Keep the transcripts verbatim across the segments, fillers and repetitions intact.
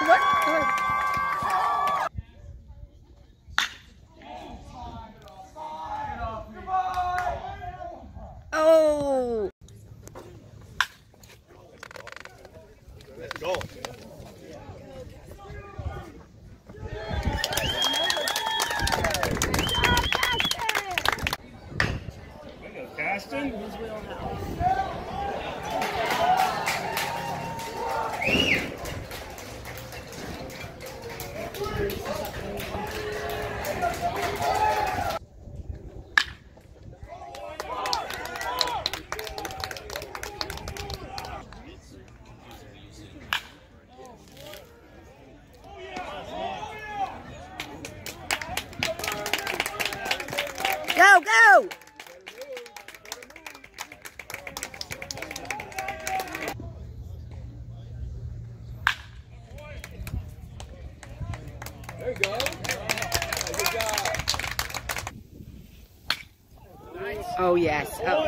What? Oh! Let's go. There you go, Kaston. Go, go! There you go. Good job. Nice. Oh, yes. Oh.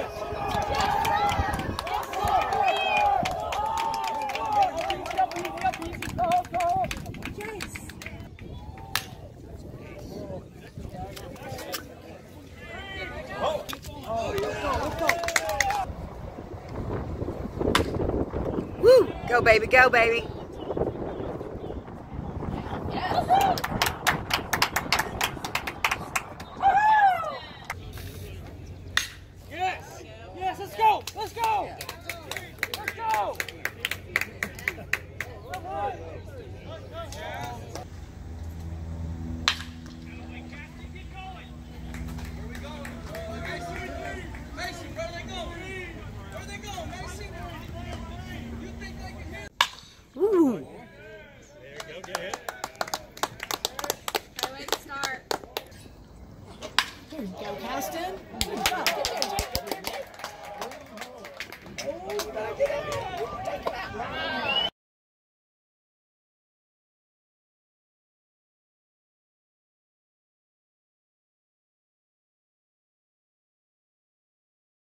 Woo! Go, baby, go, baby. Yes! Yes, let's go! Let's go! Let's go! Woo! There you go, get it. Way to start. Here you go, Kaston. Good job.